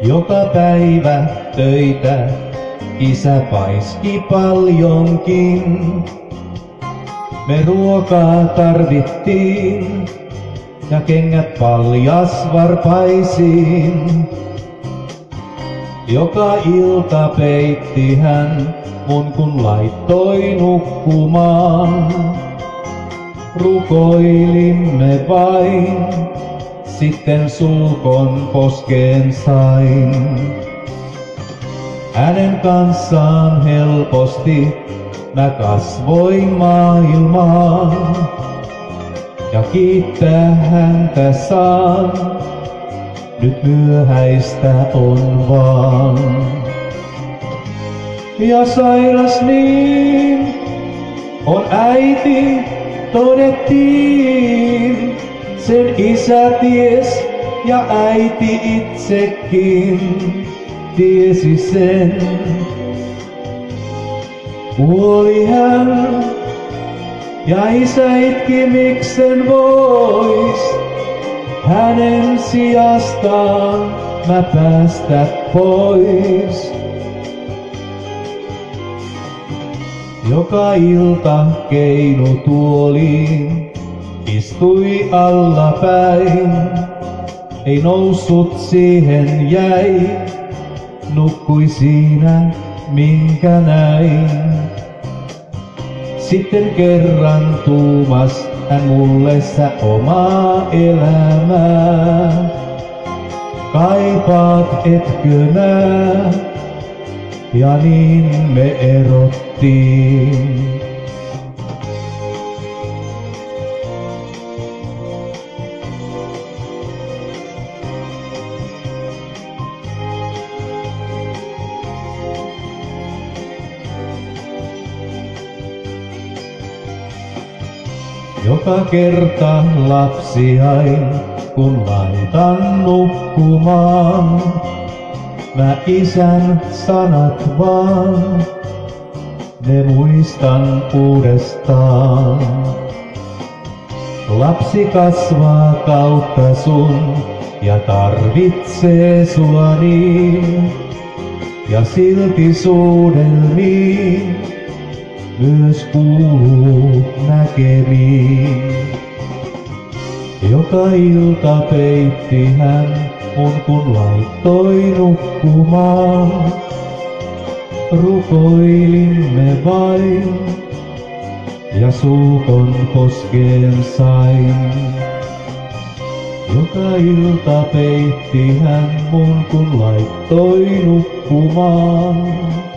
Joka päivä töitä isä paiski paljonkin. Me ruokaa tarvittiin ja kengät paljasvarpaisiin. Joka ilta peitti hän mun kun laittoi nukkumaan. Rukoilimme vain, sitten sulkon poskeen sain. Hänen kanssaan helposti mä kasvoin maailmaan. Ja kiittää häntä saan, nyt myöhäistä on vaan. Ja sairas niin on äiti, todettiin. Sen isä ties ja äiti itsekin tiesi sen. Kuoli hän ja isä itki, miksen vois hänen sijastaan mä päästä pois. Joka ilta keinutuoliin istui allapäin, ei noussut siihen jäi, nukkui siinä minkä näin. Sitten kerran tuumas hän mulle sä omaa elämää. Kaipaat etkö nää? Ja niin me erottiin. Joka kerta lapsiain, kun laitan nukkumaan, mä isän sanat vaan, ne muistan uudestaan. Lapsi kasvaa kautta sun ja tarvitsee sua niin, ja silti suudelmiin myös kuuluu näkemiin. Joka ilta peitti hän mun kun laittoi nukkumaan. Rukoilimme vain ja sulkon poskeen sain. Joka ilta peitti hän mun kun laittoi nukkumaan.